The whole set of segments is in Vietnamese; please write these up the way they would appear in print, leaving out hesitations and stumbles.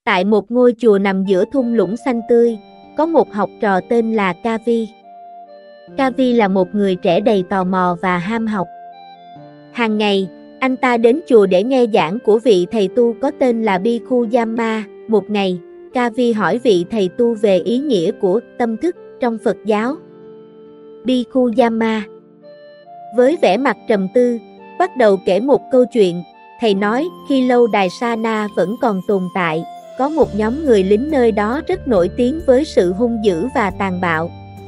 Tại một ngôi chùa nằm giữa thung lũng xanh tươi, có một học trò tên là Kavi. Kavi là một người trẻ đầy tò mò và ham học. Hàng ngày, anh ta đến chùa để nghe giảng của vị thầy tu có tên là Bhikkhu Yama. Một ngày, Kavi hỏi vị thầy tu về ý nghĩa của tâm thức trong Phật giáo. Bhikkhu Yama, với vẻ mặt trầm tư, bắt đầu kể một câu chuyện. Thầy nói, khi lâu đài Sa Na vẫn còn tồn tại, có một nhóm người lính nơi đó rất nổi tiếng với sự hung dữ và tàn bạo.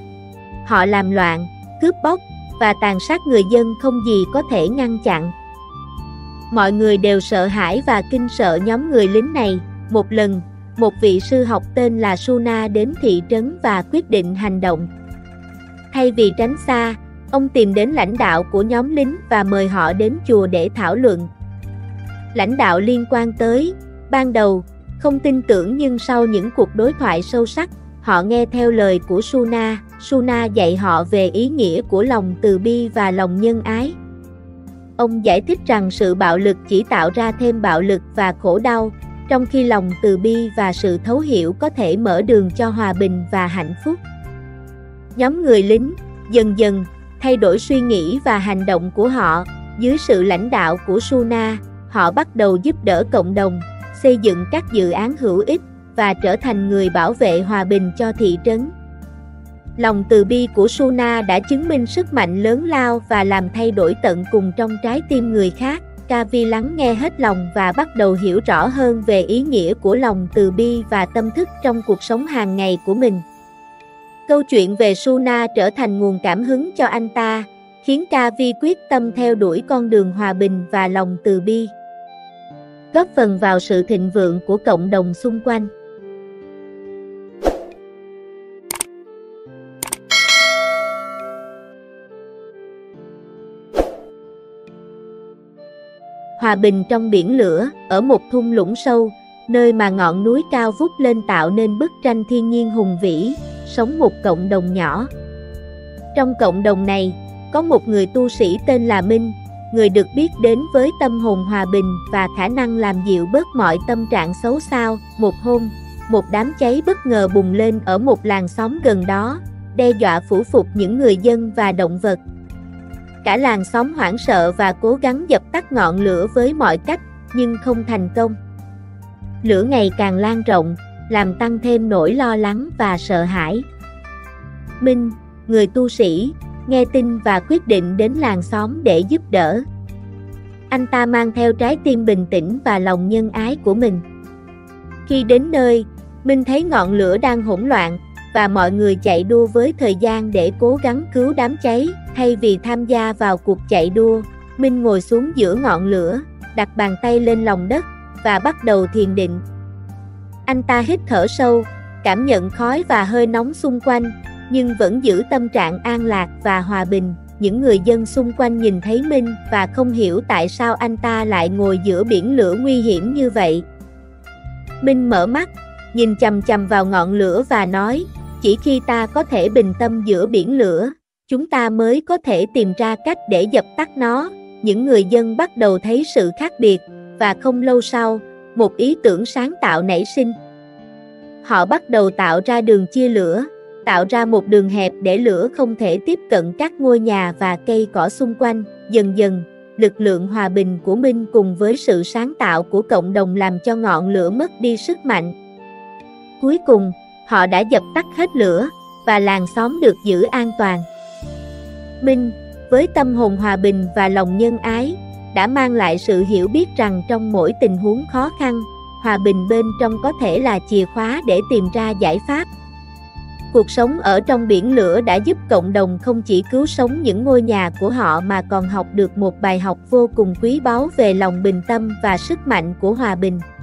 Họ làm loạn, cướp bóc và tàn sát người dân không gì có thể ngăn chặn. Mọi người đều sợ hãi và kinh sợ nhóm người lính này. Một lần, một vị sư học tên là Suna đến thị trấn và quyết định hành động. Thay vì tránh xa, ông tìm đến lãnh đạo của nhóm lính và mời họ đến chùa để thảo luận. Lãnh đạo liên quan tới, ban đầu, không tin tưởng nhưng sau những cuộc đối thoại sâu sắc, họ nghe theo lời của Suna. Suna dạy họ về ý nghĩa của lòng từ bi và lòng nhân ái. Ông giải thích rằng sự bạo lực chỉ tạo ra thêm bạo lực và khổ đau, trong khi lòng từ bi và sự thấu hiểu có thể mở đường cho hòa bình và hạnh phúc. Nhóm người lính dần dần thay đổi suy nghĩ và hành động của họ. Dưới sự lãnh đạo của Suna, họ bắt đầu giúp đỡ cộng đồng, xây dựng các dự án hữu ích và trở thành người bảo vệ hòa bình cho thị trấn. Lòng từ bi của Suna đã chứng minh sức mạnh lớn lao và làm thay đổi tận cùng trong trái tim người khác. Kavi lắng nghe hết lòng và bắt đầu hiểu rõ hơn về ý nghĩa của lòng từ bi và tâm thức trong cuộc sống hàng ngày của mình. Câu chuyện về Suna trở thành nguồn cảm hứng cho anh ta, khiến Kavi quyết tâm theo đuổi con đường hòa bình và lòng từ bi, góp phần vào sự thịnh vượng của cộng đồng xung quanh. Hòa bình trong biển lửa. Ở một thung lũng sâu, nơi mà ngọn núi cao vút lên tạo nên bức tranh thiên nhiên hùng vĩ, sống một cộng đồng nhỏ. Trong cộng đồng này, có một người tu sĩ tên là Minh, người được biết đến với tâm hồn hòa bình và khả năng làm dịu bớt mọi tâm trạng xấu xao. Một hôm, một đám cháy bất ngờ bùng lên ở một làng xóm gần đó, đe dọa phủ phục những người dân và động vật. Cả làng xóm hoảng sợ và cố gắng dập tắt ngọn lửa với mọi cách, nhưng không thành công. Lửa ngày càng lan rộng, làm tăng thêm nỗi lo lắng và sợ hãi. Minh, người tu sĩ, nghe tin và quyết định đến làng xóm để giúp đỡ. Anh ta mang theo trái tim bình tĩnh và lòng nhân ái của mình. Khi đến nơi, Minh thấy ngọn lửa đang hỗn loạn, và mọi người chạy đua với thời gian để cố gắng cứu đám cháy. Thay vì tham gia vào cuộc chạy đua, Minh ngồi xuống giữa ngọn lửa, đặt bàn tay lên lòng đất, và bắt đầu thiền định. Anh ta hít thở sâu, cảm nhận khói và hơi nóng xung quanh, nhưng vẫn giữ tâm trạng an lạc và hòa bình. Những người dân xung quanh nhìn thấy Minh và không hiểu tại sao anh ta lại ngồi giữa biển lửa nguy hiểm như vậy. Minh mở mắt, nhìn chằm chằm vào ngọn lửa và nói, chỉ khi ta có thể bình tâm giữa biển lửa, chúng ta mới có thể tìm ra cách để dập tắt nó. Những người dân bắt đầu thấy sự khác biệt, và không lâu sau, một ý tưởng sáng tạo nảy sinh. Họ bắt đầu tạo ra đường chia lửa, tạo ra một đường hẹp để lửa không thể tiếp cận các ngôi nhà và cây cỏ xung quanh. Dần dần, lực lượng hòa bình của Minh cùng với sự sáng tạo của cộng đồng làm cho ngọn lửa mất đi sức mạnh. Cuối cùng, họ đã dập tắt hết lửa, và làng xóm được giữ an toàn. Minh, với tâm hồn hòa bình và lòng nhân ái, đã mang lại sự hiểu biết rằng trong mỗi tình huống khó khăn, hòa bình bên trong có thể là chìa khóa để tìm ra giải pháp. Cuộc sống ở trong biển lửa đã giúp cộng đồng không chỉ cứu sống những ngôi nhà của họ mà còn học được một bài học vô cùng quý báu về lòng bình tâm và sức mạnh của hòa bình.